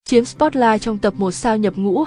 Chiếm spotlight trong tập 1 sao nhập ngũ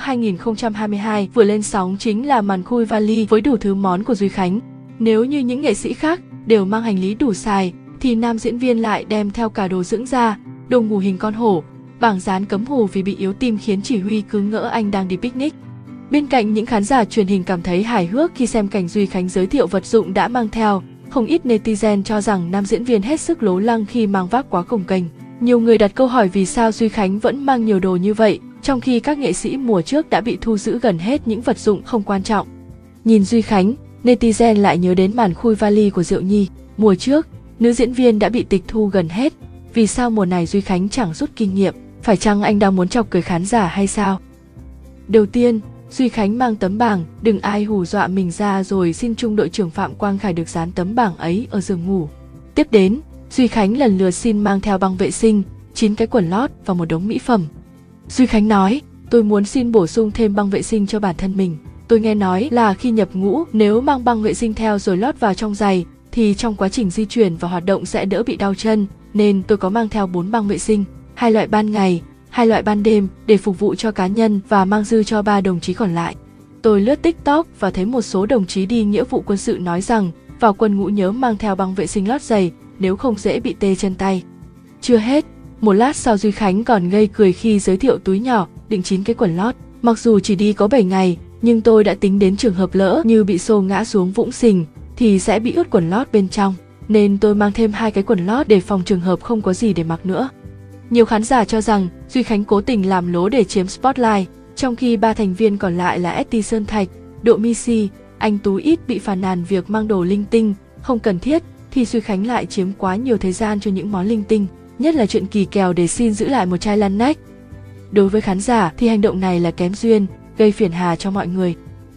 2022 vừa lên sóng chính là màn khui vali với đủ thứ món của Duy Khánh. Nếu như những nghệ sĩ khác đều mang hành lý đủ xài, thì nam diễn viên lại đem theo cả đồ dưỡng da, đồ ngủ hình con hổ, bảng dán cấm hù vì bị yếu tim khiến chỉ huy cứ ngỡ anh đang đi picnic. Bên cạnh những khán giả truyền hình cảm thấy hài hước khi xem cảnh Duy Khánh giới thiệu vật dụng đã mang theo, không ít netizen cho rằng nam diễn viên hết sức lố lăng khi mang vác quá cồng kềnh. Nhiều người đặt câu hỏi vì sao Duy Khánh vẫn mang nhiều đồ như vậy, trong khi các nghệ sĩ mùa trước đã bị thu giữ gần hết những vật dụng không quan trọng. Nhìn Duy Khánh, netizen lại nhớ đến màn khui vali của Diệu Nhi. Mùa trước, nữ diễn viên đã bị tịch thu gần hết. Vì sao mùa này Duy Khánh chẳng rút kinh nghiệm? Phải chăng anh đang muốn chọc cười khán giả hay sao? Đầu tiên, Duy Khánh mang tấm bảng, đừng ai hù dọa mình ra rồi xin trung đội trưởng Phạm Quang Khải được dán tấm bảng ấy ở giường ngủ. Tiếp đến, Duy Khánh lần lượt xin mang theo băng vệ sinh, 9 cái quần lót và một đống mỹ phẩm. Duy Khánh nói, tôi muốn xin bổ sung thêm băng vệ sinh cho bản thân mình. Tôi nghe nói là khi nhập ngũ nếu mang băng vệ sinh theo rồi lót vào trong giày thì trong quá trình di chuyển và hoạt động sẽ đỡ bị đau chân, nên tôi có mang theo 4 băng vệ sinh, 2 loại ban ngày, 2 loại ban đêm để phục vụ cho cá nhân và mang dư cho 3 đồng chí còn lại. Tôi lướt TikTok và thấy một số đồng chí đi nghĩa vụ quân sự nói rằng vào quân ngũ nhớ mang theo băng vệ sinh lót giày, nếu không dễ bị tê chân tay. Chưa hết, một lát sau Duy Khánh còn ngây cười khi giới thiệu túi nhỏ đựng 9 cái quần lót. Mặc dù chỉ đi có 7 ngày, nhưng tôi đã tính đến trường hợp lỡ như bị xô ngã xuống vũng sình thì sẽ bị ướt quần lót bên trong, nên tôi mang thêm 2 cái quần lót để phòng trường hợp không có gì để mặc nữa. Nhiều khán giả cho rằng Duy Khánh cố tình làm lố để chiếm spotlight, trong khi 3 thành viên còn lại là ST Sơn Thạch, Độ Missy, anh Tú ít bị phàn nàn việc mang đồ linh tinh không cần thiết, thì Duy Khánh lại chiếm quá nhiều thời gian cho những món linh tinh, nhất là chuyện kỳ kèo để xin giữ lại một chai lăn nách. Đối với khán giả thì hành động này là kém duyên, gây phiền hà cho mọi người.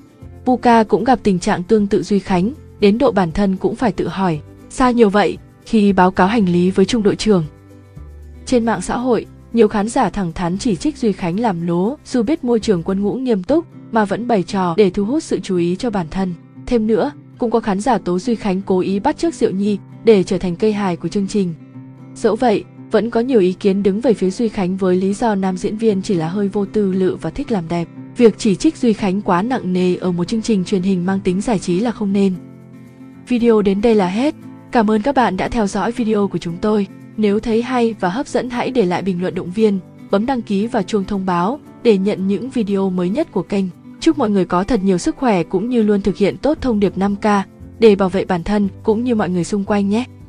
Puka cũng gặp tình trạng tương tự Duy Khánh, đến độ bản thân cũng phải tự hỏi, sao nhiều vậy khi báo cáo hành lý với trung đội trưởng. Trên mạng xã hội, nhiều khán giả thẳng thắn chỉ trích Duy Khánh làm lố, dù biết môi trường quân ngũ nghiêm túc mà vẫn bày trò để thu hút sự chú ý cho bản thân. Thêm nữa, cũng có khán giả tố Duy Khánh cố ý bắt chước Diệu Nhi để trở thành cây hài của chương trình. Dẫu vậy, vẫn có nhiều ý kiến đứng về phía Duy Khánh với lý do nam diễn viên chỉ là hơi vô tư lự và thích làm đẹp. Việc chỉ trích Duy Khánh quá nặng nề ở một chương trình truyền hình mang tính giải trí là không nên. Video đến đây là hết. Cảm ơn các bạn đã theo dõi video của chúng tôi. Nếu thấy hay và hấp dẫn hãy để lại bình luận động viên, bấm đăng ký và chuông thông báo để nhận những video mới nhất của kênh. Chúc mọi người có thật nhiều sức khỏe cũng như luôn thực hiện tốt thông điệp 5K để bảo vệ bản thân cũng như mọi người xung quanh nhé.